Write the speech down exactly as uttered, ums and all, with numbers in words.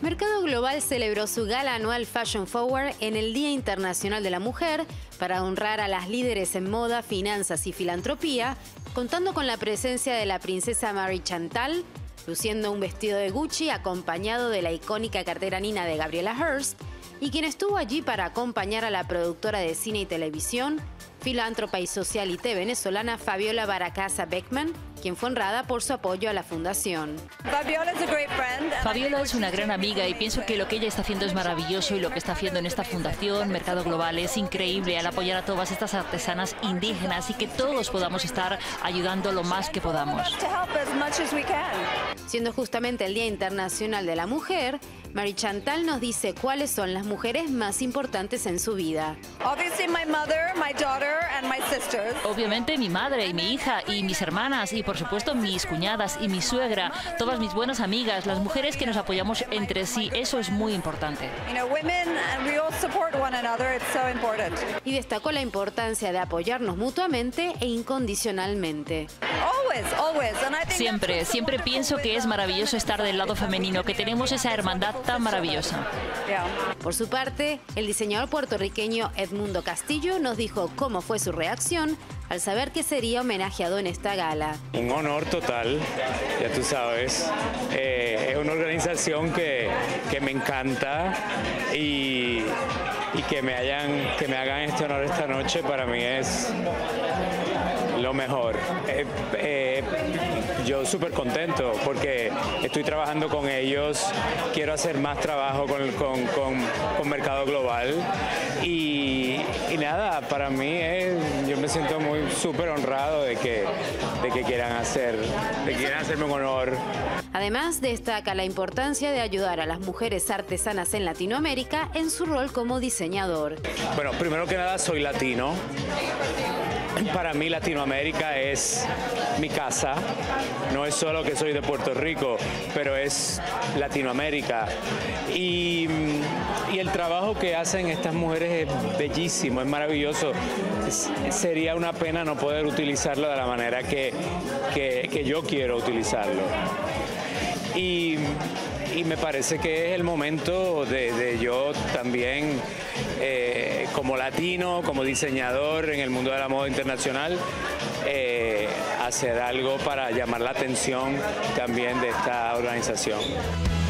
Mercado Global celebró su gala anual Fashion Forward en el Día Internacional de la Mujer para honrar a las líderes en moda, finanzas y filantropía, contando con la presencia de la princesa Mary Chantal, luciendo un vestido de Gucci acompañado de la icónica cartera Nina de Gabriela Hearst, y quien estuvo allí para acompañar a la productora de cine y televisión, filántropa y socialité venezolana Fabiola Baracasa Beckman, quien fue honrada por su apoyo a la fundación. Fabiola es una gran amiga y pienso que lo que ella está haciendo es maravilloso, y lo que está haciendo en esta fundación Mercado Global es increíble al apoyar a todas estas artesanas indígenas y que todos podamos estar ayudando lo más que podamos. Siendo justamente el Día Internacional de la Mujer, Mary Chantal nos dice cuáles son las mujeres más importantes en su vida. Obviamente mi madre y mi hija y mis hermanas y por supuesto mis cuñadas y mi suegra, todas mis buenas amigas, las mujeres que nos apoyamos entre sí, eso es muy importante. Y destacó la importancia de apoyarnos mutuamente e incondicionalmente. Siempre, siempre pienso que es maravilloso estar del lado femenino, que tenemos esa hermandad tan maravillosa. Por su parte, el diseñador puertorriqueño Edmundo Castillo nos dijo cómo fue su reacción al saber que sería homenajeado en esta gala. Un honor total, ya tú sabes. Eh, es una organización que, que me encanta y, y que, me hayan, que me hagan este honor esta noche para mí es lo mejor. Eh, eh, yo súper contento porque estoy trabajando con ellos, quiero hacer más trabajo con, con, con, con Mercado Global y, y nada, para mí es, yo me siento muy súper honrado de que, de que quieran hacer, de que quieran hacerme un honor. Además, destaca la importancia de ayudar a las mujeres artesanas en Latinoamérica en su rol como diseñador. Bueno, primero que nada soy latino. Para mí Latinoamérica es mi casa, no es solo que soy de Puerto Rico, pero es Latinoamérica. Y, y el trabajo que hacen estas mujeres es bellísimo, es maravilloso. Es, sería una pena no poder utilizarlo de la manera que, que, que yo quiero utilizarlo. Y, y me parece que es el momento de, de yo también, eh, como latino, como diseñador en el mundo de la moda internacional, eh, hacer algo para llamar la atención también de esta organización.